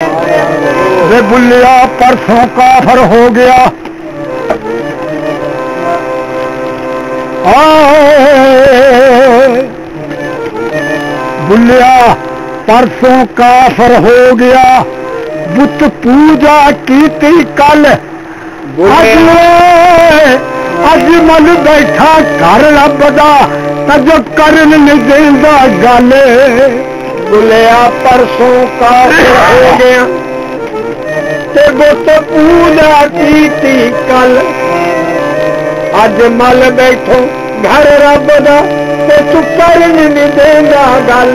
वे बुल्लिया परसों काफर हो गया। बुल्लिया परसों काफर हो गया। बुत पूजा की थी कल अजमल बैठा घर लभदा तजो करन नहीं देंदा गल। बुलिया परसों काफर हो गया ते बुत पूजा की थी कल अजमल बैठो घर रबदा ते तू करन नहीं देंदा गल।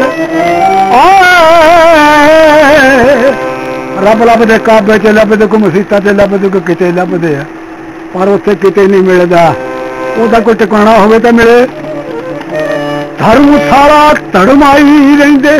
रब लभदे काबे च लभदे को मसीता च लभदे को किते लभदे आ पर उत्थे किते नहीं मिलदा। ਉਹਦਾ ਕੋਈ ਟਿਕਾਣਾ ਹੋਵੇ ਤਾਂ ਮਿਲੇ। ਧਰਮਸ਼ਾਲਾ ਧੜਮਾਈ ਰਹਿੰਦੇ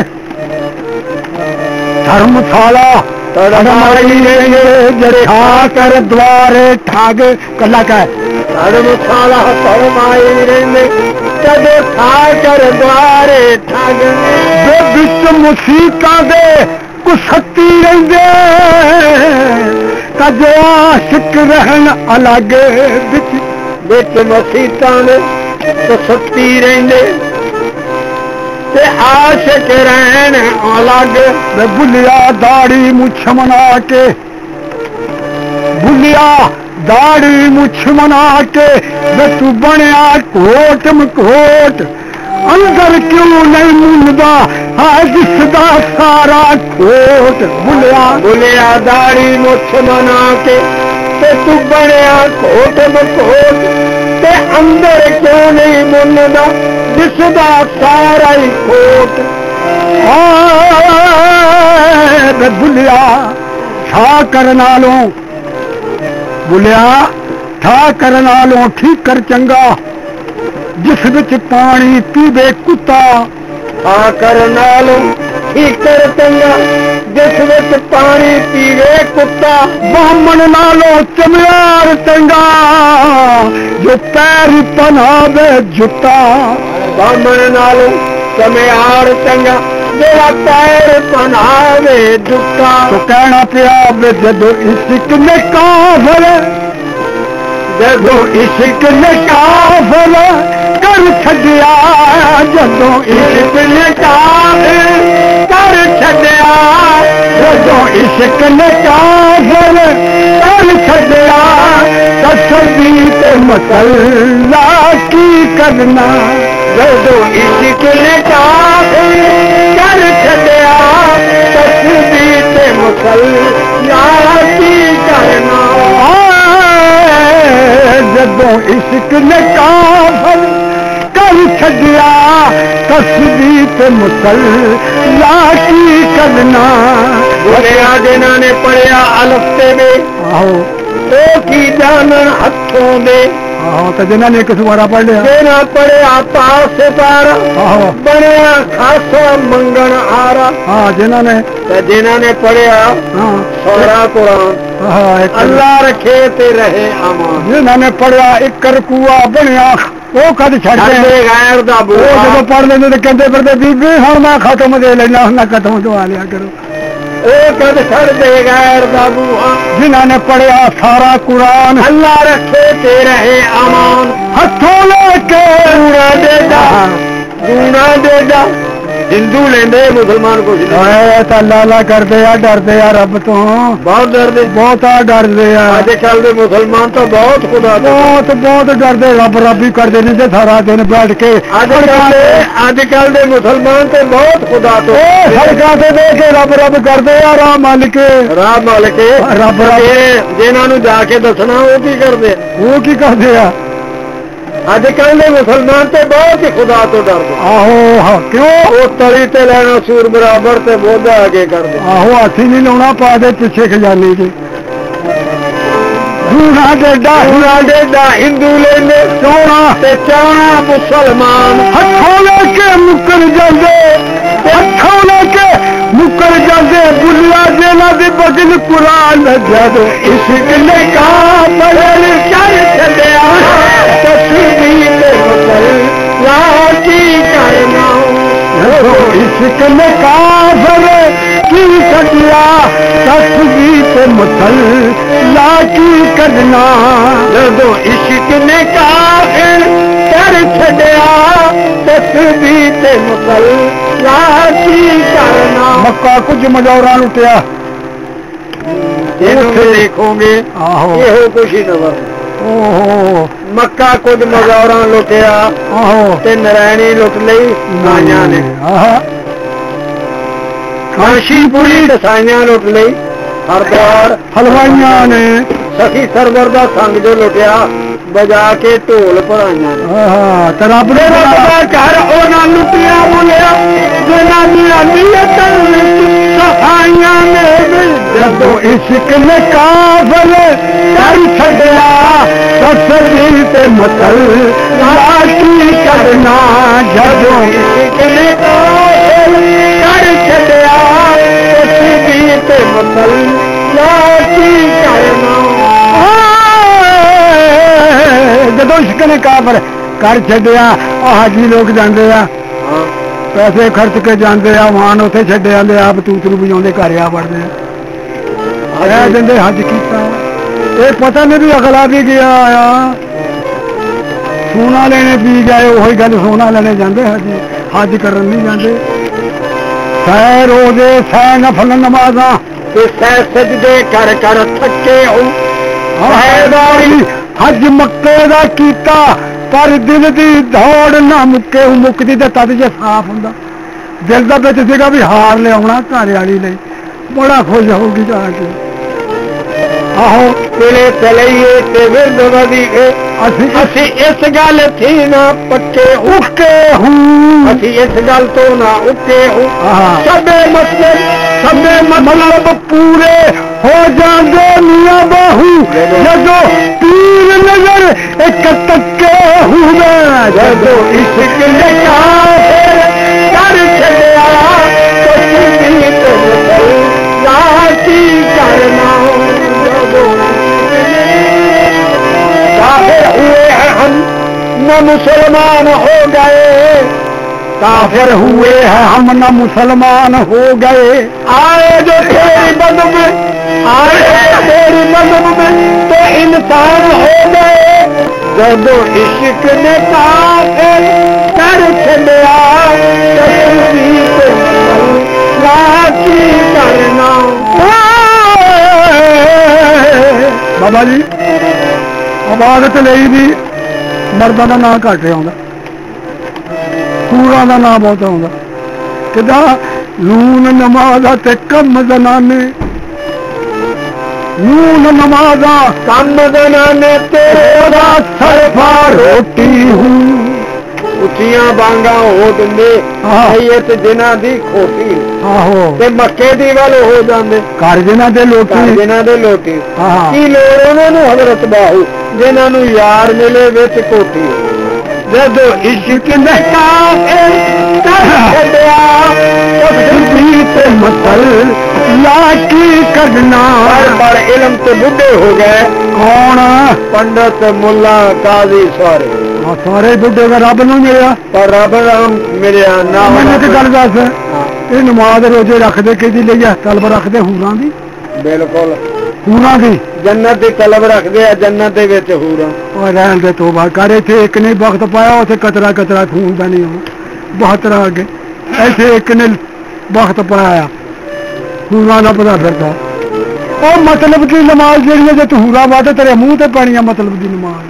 ਧਰਮਸ਼ਾਲਾ ਧੜਮਾਈ ਰਹਿੰਦੇ ਜਿਹੜੇ ਆ ਕਰ ਦੁਆਰੇ ਠਾਗ ਕੱਲਾ ਕਹਿ ਧਰਮਸ਼ਾਲਾ ਧੜਮਾਈ ਰਹਿੰਦੇ ਜਦੋਂ ਠਾ ਕਰ ਦੁਆਰੇ ਠਾਗ ਦੇ ਵਿੱਚ ਮੁਸੀਕਾਂ ਦੇ ਕੁਸੱਤੀ ਰਹਿੰਦੇ ਤਾਂ ਜੋ ਆਸ਼ਿਕ ਰਹਿਣ ਅਲੱਗ ਵਿੱਚ ਵਿੱਚ ਮਸੀਤਾਂ ਨੇ ਕੁਸੱਤੀ ਰਹਿੰਦੇ ਤੇ ਆਸ਼ਿਕ ਰਹਿਣ ਅਲੱਗ। ਬੁੱਲਿਆ ਦਾੜੀ ਮੁੱਛ ਮਨਾ ਕੇ ਬੁੱਲਿਆ ਦਾੜੀ ਮੁੱਛ ਮਨਾ ਕੇ ਵੇ ਤੂੰ ਬਣਿਆ ਕੋਟ ਮਕੋਟ ਅੰਦਰ ਕਿਉਂ ਨਹੀਂ ਮੁੰਦਾ ਹੈ ਜਿਸਦਾ ਸਾਰਾ ਖੋਟ। ਬੁੱਲਿਆ ਦਾੜੀ ਮੁੱਛ ਮਨਾ ਕੇ ਤੇ ਤੂੰ ਬਣਿਆ ਕੋਟ ਮਕੋਟ ਤੇ ਅੰਦਰ ਕਿਉਂ ਨਹੀਂ ਮੁੰਦਾ ਜਿਸਦਾ ਸਾਰਾ ਹੀ ਖੋਟ। ਬੁੱਲਿਆ ਠਾ ਕਰਨ ਨਾਲੋਂ ਬੁੱਲਿਆ ਠਾ ਕਰਨ ਨਾਲੋਂ ਠੀਕ ਕਰ ਚੰਗਾ जिस विच पानी पीवे कुत्ता। आ करन नालों ठीक कर चंगा जिस विच पानी पीवे कुत्ता। बामण नालों चमयार चंगा जो पैर पहनावे जुत्ता। बामण नालों चमयार चंगा जेड़ा पैर पहनावे जुत्ता। तो कहना पिया वे जदों इश्क ने काफिर जदों इश्क ने काफिर कर छड़िया जदों इश्क ने काफिर कर छड़िया जदों इश्क ने काफिर कर छड़िया तसबी ते मसला की करना। जदों इश्क ने काफिर कर छड़िया तसबी ते मसला की करना। जदों इश्क ने काफिर कर छड़िया तस्बीह ते मुसल्ला की करना। बुलिया जिन्हां ने पढ़िया अलफ ते बे आहो तो की जानन हथों दे। आहो तो जिन्हां ने एक सुवारा पढ़ लिया जिन्हां पढ़िया पास से पार आहो बनया खासा मंगन आरा। हाँ जिन्हां ने पढ़िया सोरा कुरान अल्लाह रखे ते रहे अमान। जिन्हां ने पढ़िया एक रकूआ बनया वो कद छड़ गैर दा बूहा जो पढ़ लेंदे ते कहंदे फिरदे बीबी हुण मैं खत्म दे लेना हुण खत्म दवा लिया करो। ओ कद छड़ दे गैर दा बूहा। जिन्हां ने पढ़िया सारा कुरान अल्लाह रखे ते रहे अमान। हथों लेके गूणा देगा हिंदू लेंदे मुसलमान को लाला करते आ डरते आ रब तो बहुत डरते बहुत डरते आजकल के मुसलमान तो बहुत खुदा बहुत डरते रब रबी करते नहीं सारा दिन बैठ के। आजकल के मुसलमान तो बहुत खुदा तो सड़कों से दे के रब रब करते आ राह मालिके रब जिन्होंने जाके दसना वो की करते आ। अजकल के मुसलमान तो बहुत ही खुदा तो डरते। आहो हाँ क्यों वो तली ते लेना सूर बराबर ते बोधा आगे कर दे। आहो हाथी नहीं लाना पा दे पीछे खजाने के। दूना डेडा हिंदू लेने चौना ते चौना मुसलमान। हथों लेके मुकर जाते हथों लेके मुकर जाते। बुलिया जेना दे बगल कुरान जदों इश्क ने काफिर कर छड़िया तस्बीह ते मुसल्ला की करना। इश्क ने काफिर की छड़िया मुसल्ला की करना जदों इश्क ने काफिर कर छड़िया तस्बीह ते मुसल्ला की करना मक्का कुछ मजौरा लुटिया देखोगे ਇਹੋ कुछ ही नवर मक्का कुछ मजौरा लुटिया ते नरैनी लुट लई साइयां ने काशीपुरी दसाइयां लुट लई हरद्वार हलवाइयां ने सखी सरवर दा संग जो लुटिया बजा के ढोल भराइयां ते रब ने घर उन्हां लुटिया बोलिया जनानियां नीयतां सफाइयां ने जदों इश्क ने काफिर कर छड़िया तस्बीह ते मुसल्ला की करना जदों इश्क ने काफिर कर छड़िया तस्बीह ते मुसल्ला की करना जदों इश्क ने काफिर कर छड़िया हाजी लोग जाते आ पैसे खर्च के जाते आ वाहन उथे छड्डे आंदे आप तूतरू बजाते घर आ पड़ते देंगे हज किया ये पता नहीं भी अगला भी गया आया सोना लेने पी गए वही गल सोना लेने जाते हज करन नहीं जाते सै रोजे सै नफल नमाजा सै सजदे कर कर थके हज मक्के दा कीता पर दिल की दौड़ ना मुक्के मुकती तो तद जे साफ होंदा दिल का बिच सीगा भी हार लिया घर वाली नहीं बड़ा खुश होगी जाके आहो तेरे चलइए ते विरद वदीए असी इस गल थी ना पक्के उके हूं असी इस गल तो ना उके हूं सबे मतलब पूरे हो जाते मियां बाहू जदों पीर नजर एक तक्के हुए जदों इश्क ने काफिर कर छड़िया तस्बीह ते मुसल्ला की करना काफिर हुए हैं हम न मुसलमान हो गए काफिर हुए हैं हम न मुसलमान हो गए आए जो तेरी बदम में आए तेरी बदम में तो इंसान हो गए जदों इश्क ने काफिर कर छड़िया तस्बीह ते मुसल्ला की करना बाबा जी इबादत लई भी मर्दां दा नाम घट आउंदा सूरां दा नाम बहुत आउंदा किदा नून नमाज़ ते कम जनाने नून नमाज़ कम जनाने तेरा सरफा रोटी हूं उचियां बांगा हो दिंदे सैयद जिन्हां दी खोटी आहो ते मक्के दी वल हो जांदे घर जिन्हां दे लोटी की लोड़ उन्हां नूं हज़रत बाहू जिन्हां नूं यार मिले विच कोठी जदों इश्क ने काफिर कर छड़िया तस्बीह ते मुसल्ला की करना बड़ इल्म ते बुढ़े हो गए कौन पंडित मुल्ला काजी सारे बुढ़े का रब नूं मिलिया पर रब मिलिया ना मैंने तो गल दस ये नमाज रोजे रखते कि तलब रखते हूरां दी बिल्कुल हूरां दी जन्नत की तलब रखते हैं जन्नत दे विच हूरां रहन दे तौबा कर इत्थे एक ने वक्त पाया उसे कतरा कतरा खून दा नहीं हो बहुत तरह अगे ऐसे एक ने वक्त पाया हूरां दा पता फिरदा और मतलब की नमाज जी जो तू हूरा बात तेरे मुंह ते पानी मतलब की नमाज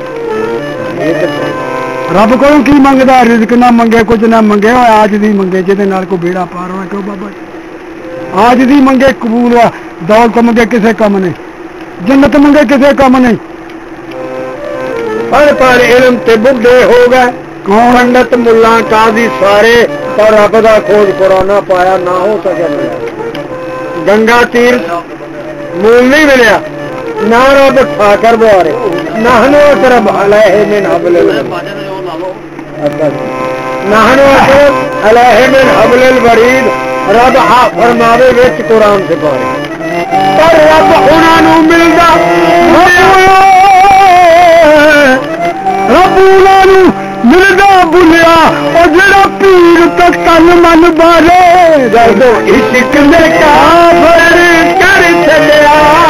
रब को की मंगदा रिज़्क ना मंगे कुछ ना मंगे आज दी मंगे जिहदे नाल कोई बेड़ा पार होना क्यों बाबा आज दी मंगे कबूल आ दौलत मंगे किसे कम नहीं जन्नत मंगे किसे कम नहीं पर इल्म ते बुढ़े हो गए पंडित मुल्ला काजी सारे पर रब दा खोज कुराना पाया ना हो सके गंगा तीर मूल नहीं मिलिया ना रब ठाकर बुआरे नहनो अकरब अलैहि मिन हब्लिल वरीद रब हा फरमावे विच कुरान से पारे पर रब उन्हां नूं मिलदा रब उन्हां नूं मिलदा बुलिया और जेड़ा पीर तक तन मन बारे जदों इश्क ने काफिर कर छड़िया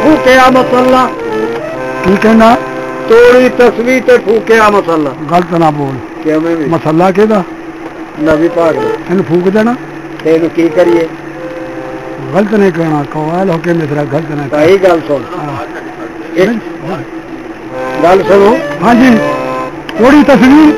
फूकिया मसला की कहना तोड़ी तस्वीर ते फूकिया मसला गलत ना बोल किवें मसला केदा नबी पाक इन फूक देना तेन की करिए गलत नहीं कहना कवाल होके मेरा गलत नहीं सही गल सुन गल सुनो हाँ जी थोड़ी तस्वीर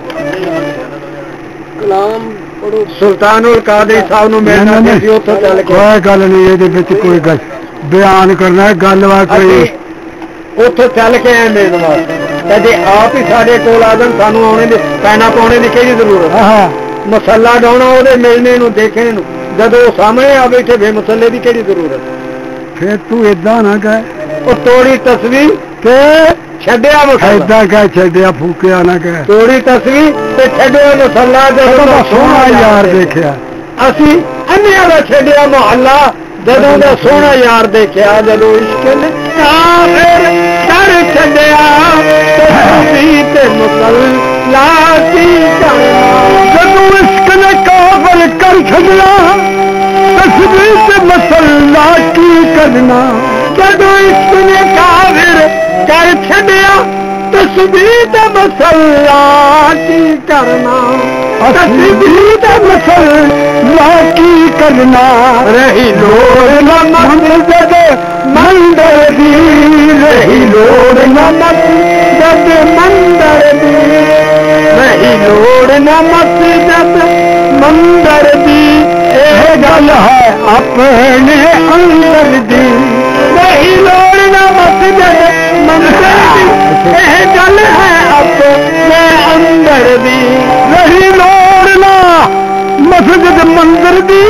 कलाम सुल्तानुल कादरी साहब नु मिलना सी उत्थे चल के कोई गल नहीं ये विच कोई गल बयान करना है गलबात कोई उत्थे चल के आए मेरे वास्ते जे आप ही साडे कोल आ जान सानू आने दे पैना पाने दी केड़ी जरूरत है मसला डाउना ओदे मिलने नु देखने नु जदों सामने आ बैठे बे मसले दी केड़ी जरूरत फिर तू इदा ना कह ओ तोड़ी तस्वीर ते छड्या मसला इदा कह छड्या फूकिया ना कह तोड़ी तस्वीर ते छड्या मसला जदों सोहना यार देखिया असी अन्या दा छड्या मोहल्ला जदों दा सोहना यार देखिया जदों इश्क ने काफिर कर छड्या तस्वीर ते मुसल्ला की जदों इश्क ने काफिर कर छड्या तस्वीर ते मुसल्ला की करना जदों इश्क ने काफिर कर छड्या तस्वीर ते मुसल्ला की करना तस्वीर ते मुसल्ला की करना रही लोड़ न मस्जिद मंदिर दी रही लोड़ न मस्जिद मंदिर दी रही लोड़ न मस्जिद मंदिर दी ये गल है अपने अंदर दी रही लोड़ न मस्जिद मंदिर दी ये गल है अपने अंदर दी रही लोड़ न मस्जिद मंदिर दी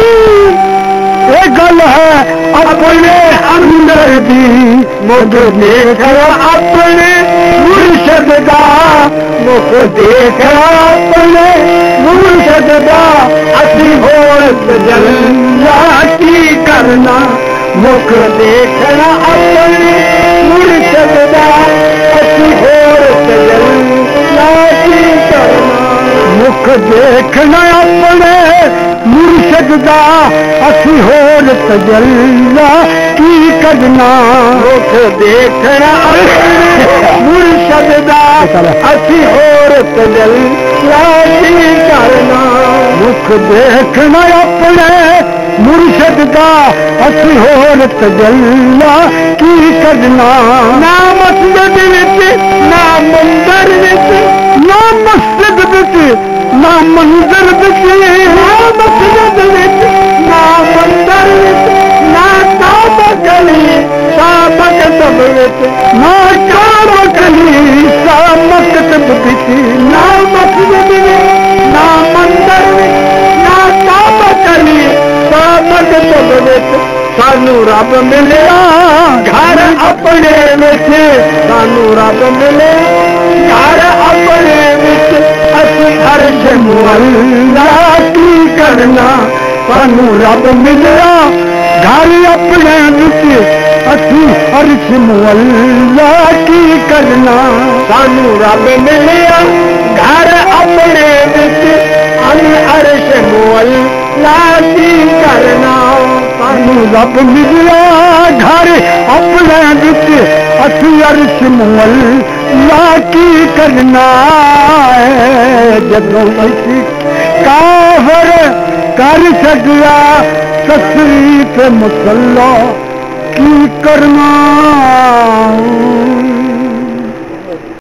ये गल है अपने अंदर दी मुख देख अपने मुर्शद दा मुख देख अपने मुर्शद दा असी होर तजल्ला की करना मुख देखना अपने मुर्शद दा असी होर तजल्ला की करना मुख देखना अपने मुर्शद दा असी होर तजल्ला की करना मुख देखना मुर्शद दा असी होर तजल्ला की करना मुख देखना अपने मुर्शद दा असी होर तजल्ला की करना ना मस्जिद विच ना मंदिर विच ना मस्जिद विच ना मंदिर विच ना मस्जिद विच ना मंदिर विच ना काबा गली सामक सब विच ना काबा गली सामक सब विच ना मस्जिद विच ना मंदिर विच ना काबा गली सामक सब विच सानू रब मिलिया घर अपने विच सानू रब मिले घर अपने विच असी अर्श मुअल्ला की करना सानू रब मिलिया घर अपने विच असी अर्श मुअल्ला की करना सानू रब मिलिया घर अपने विच असी अर्श मुअल्ला की करना सानू रब मिलिया घर अपने विच असी अर्श मुअल्ला की करना जदों काफिर कर छड्या तस्वीर ते मुसल्ला की करना